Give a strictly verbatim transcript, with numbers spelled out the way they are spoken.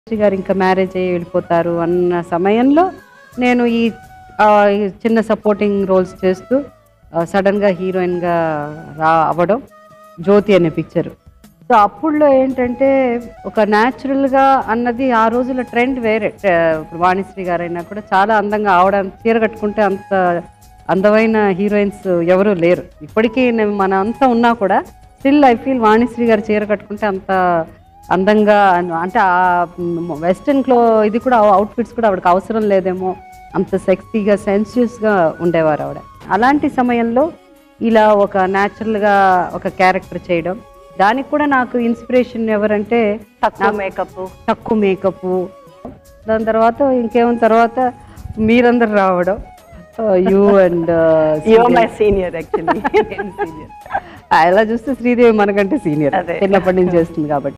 గారు ఇంకా మ్యారేజ్ అయ్యి వెళ్ళిపోతారు అన్న సమయంలో నేను ఈ చిన్న సపోర్టింగ్ రోల్స్ చేస్తూ సడన్గా హీరోయిన్గా రా అవ్వడం జ్యోతి అనే పిక్చర్. సో అప్పుడులో ఏంటంటే ఒక న్యాచురల్గా అన్నది ఆ రోజుల ట్రెండ్ వేరే. ఇప్పుడు వాణిశ్రీ గారైనా కూడా చాలా అందంగా ఆవడం, చీర కట్టుకుంటే అంత అందమైన హీరోయిన్స్ ఎవరూ లేరు. ఇప్పటికీ మన అంతా ఉన్నా కూడా స్టిల్ ఐ ఫీల్ వాణిశ్రీ గారు చీర కట్టుకుంటే అంత అందంగా, అంటే ఆ వెస్ట్రన్ క్లో ఇది కూడా అవుట్ఫిట్స్ కూడా ఆవిడకి అవసరం లేదేమో, అంత సెక్సీగా సెన్సియస్గా ఉండేవారు ఆవిడ. అలాంటి సమయంలో ఇలా ఒక న్యాచురల్గా ఒక క్యారెక్టర్ చేయడం, దానికి కూడా నాకు ఇన్స్పిరేషన్ ఎవరంటే తక్కువ మేకప్ తక్కువ మేకప్ దాని తర్వాత ఇంకేమో తర్వాత మీరందరూ రావడం. యూ అండ్ సీనియర్ యాక్చువల్లీ అలా చూస్తే శ్రీదేవి మనకంటే సీనియర్, చిన్నప్పటి నుంచి చేస్తుంది కాబట్టి.